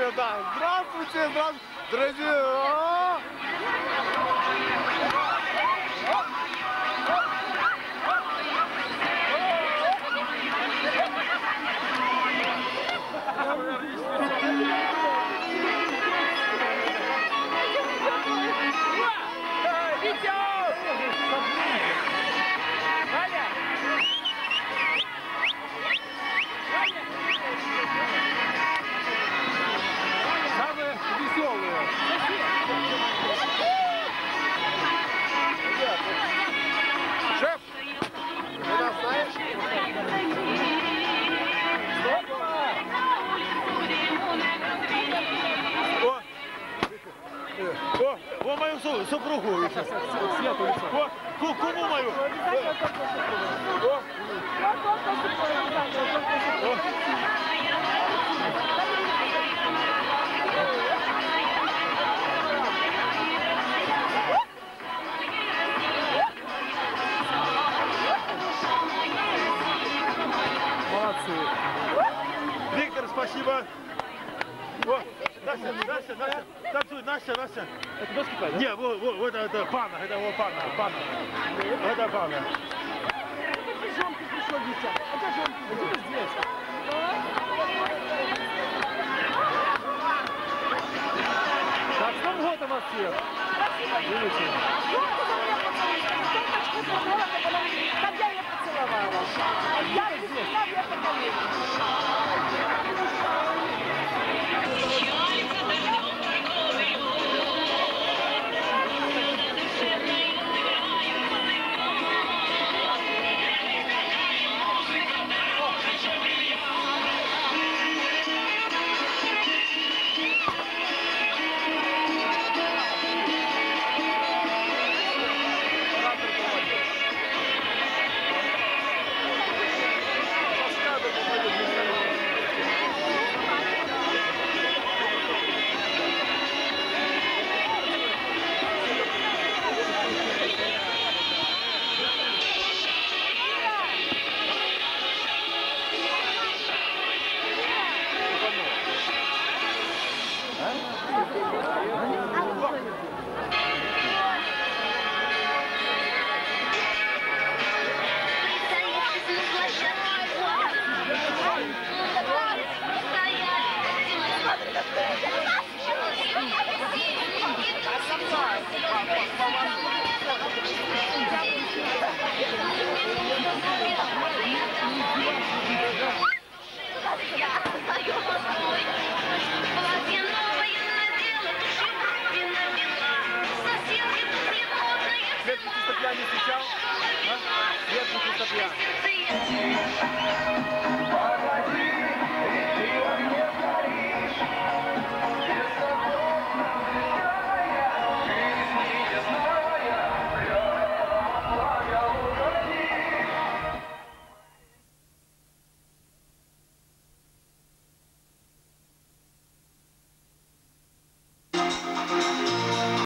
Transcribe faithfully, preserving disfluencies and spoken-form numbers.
Здравствуйте, да. Здравствуйте, здравствуйте, друзья. Самые веселые. Шеф, ты нас знаешь? О, о, мою супругу. О, кому мою? Молодцы. Виктор, спасибо. О, Настя, Настя, Настя, танцуй, Настя, Настя. Это доски пойдет? Не, вот, вот, вот это пана, это вот пана, пана. Это пана. Жонки пришел, Витя. Это жонки. Где ты здесь? Так, с Новым годом вас всех. Видите? Как я ее поцеловала. Я здесь. Я ее поцеловала. Свет Витистопья не встречал? А? Свет Витистопья.